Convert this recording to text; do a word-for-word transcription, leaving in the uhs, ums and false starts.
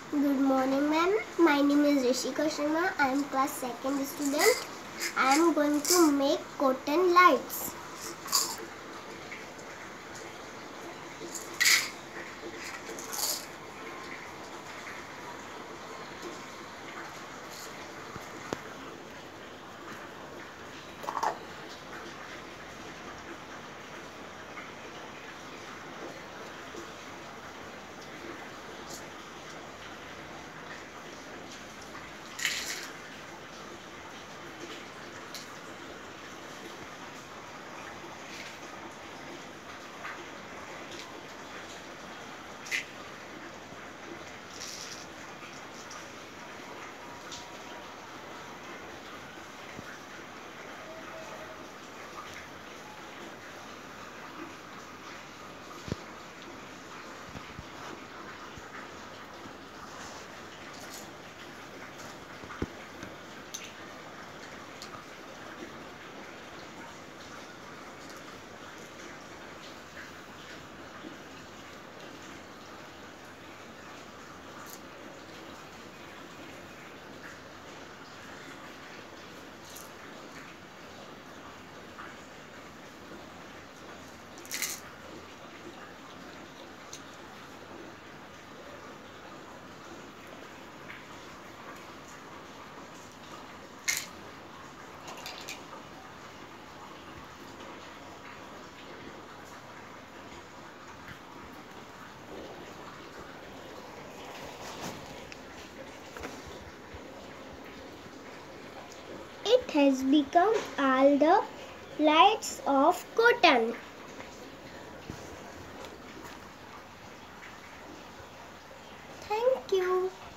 Good morning, ma'am. My name is Rishika Sharma. I am class second student. I am going to make cotton lights. It has become all the lights of cotton. Thank you.